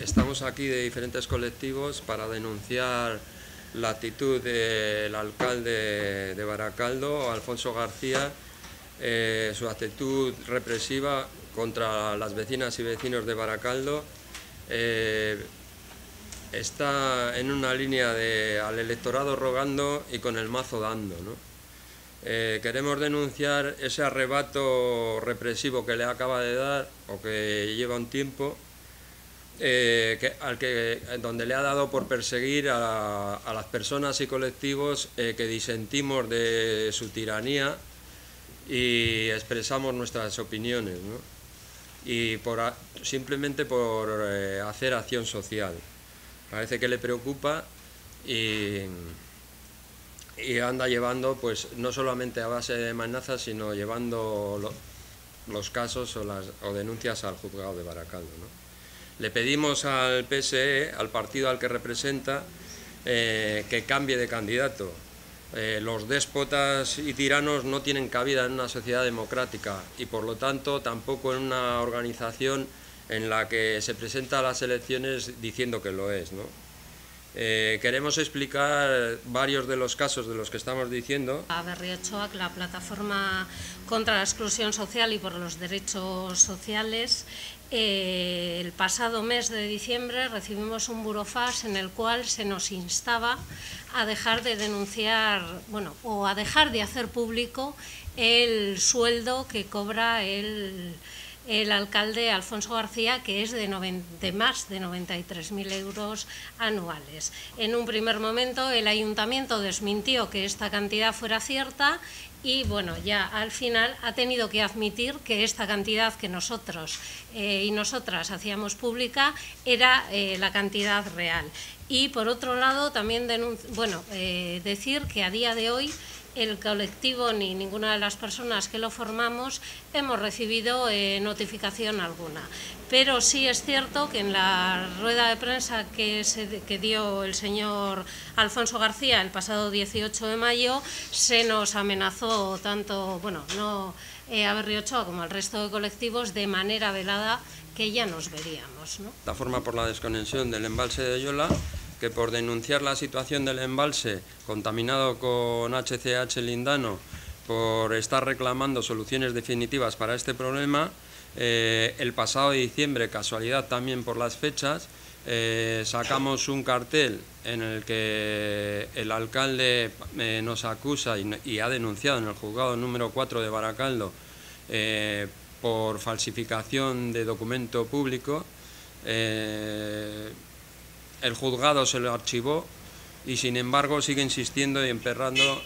Estamos aquí de diferentes colectivos para denunciar la actitud del alcalde de Baracaldo, Alfonso García, su actitud represiva contra las vecinas y vecinos de Baracaldo. Está en una línea de al electorado rogando y con el mazo dando, ¿no? Queremos denunciar ese arrebato represivo que le acaba de dar o que lleva un tiempo, donde le ha dado por perseguir a las personas y colectivos que disentimos de su tiranía y expresamos nuestras opiniones, ¿no? Y simplemente por hacer acción social. Parece que le preocupa y anda llevando, pues no solamente a base de amenazas, sino llevando los casos o denuncias al juzgado de Baracaldo, ¿no? Le pedimos al PSE, al partido al que representa, que cambie de candidato. Los déspotas y tiranos no tienen cabida en una sociedad democrática y por lo tanto tampoco en una organización en la que se presenta a las elecciones diciendo que lo es, ¿no? Queremos explicar varios de los casos de los que estamos diciendo. A Berriochoac, la plataforma contra la exclusión social y por los derechos sociales, el pasado mes de diciembre recibimos un burofax en el cual se nos instaba a dejar de denunciar, o a dejar de hacer público el sueldo que cobra el alcalde Alfonso García, que es de más de 93.000 euros anuales. En un primer momento el ayuntamiento desmintió que esta cantidad fuera cierta y ya al final ha tenido que admitir que esta cantidad que nosotros y nosotras hacíamos pública era la cantidad real. Y por otro lado también decir que a día de hoy el colectivo ni ninguna de las personas que lo formamos hemos recibido notificación alguna. Pero sí es cierto que en la rueda de prensa que dio el señor Alfonso García el pasado 18 de mayo se nos amenazó tanto a Berriochoac como al resto de colectivos de manera velada que ya nos veríamos, ¿no? La forma por la desconexión del embalse de Oyola, que por denunciar la situación del embalse contaminado con HCH lindano, por estar reclamando soluciones definitivas para este problema, el pasado diciembre, casualidad también por las fechas, sacamos un cartel en el que el alcalde nos acusa y ha denunciado en el juzgado número 4 de Baracaldo por falsificación de documento público. El juzgado se lo archivó y sin embargo sigue insistiendo y emperrando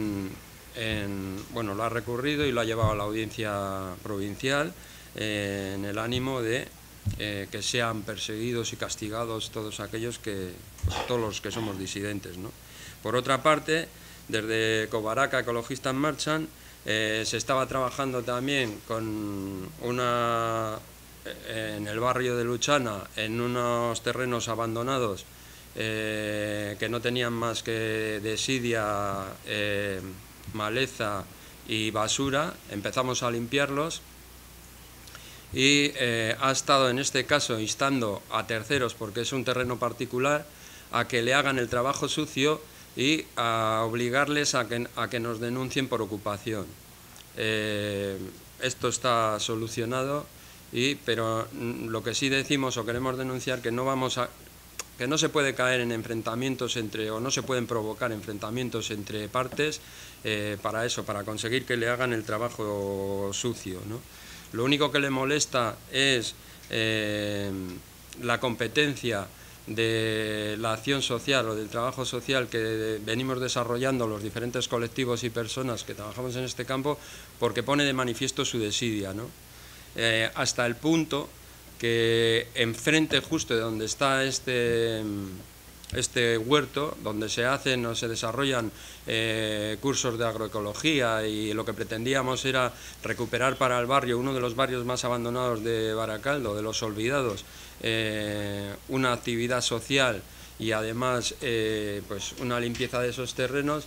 lo ha recurrido y lo ha llevado a la audiencia provincial en el ánimo de que sean perseguidos y castigados todos aquellos todos los que somos disidentes, ¿no? Por otra parte, desde Covaraca Ecologistas Marchan se estaba trabajando también en el barrio de Luchana, en unos terrenos abandonados que no tenían más que desidia, maleza y basura. Empezamos a limpiarlos y ha estado en este caso instando a terceros, porque es un terreno particular, a que le hagan el trabajo sucio y a obligarles a que nos denuncien por ocupación. Esto está solucionado. Pero lo que sí decimos o queremos denunciar que no se puede caer en enfrentamientos o no se pueden provocar enfrentamientos entre partes para conseguir que le hagan el trabajo sucio, ¿no? Lo único que le molesta es la competencia de la acción social o del trabajo social que venimos desarrollando los diferentes colectivos y personas que trabajamos en este campo, porque pone de manifiesto su desidia, ¿no? Hasta el punto que enfrente justo de donde está este huerto, donde se hacen o se desarrollan cursos de agroecología, y lo que pretendíamos era recuperar para el barrio, uno de los barrios más abandonados de Baracaldo, de los olvidados, una actividad social y además una limpieza de esos terrenos.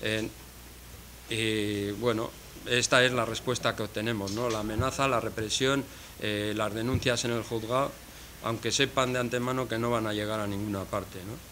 Esta es la respuesta que obtenemos, ¿no? La amenaza, la represión, las denuncias en el juzgado aunque sepan de antemano que no van a llegar a ninguna parte, ¿no?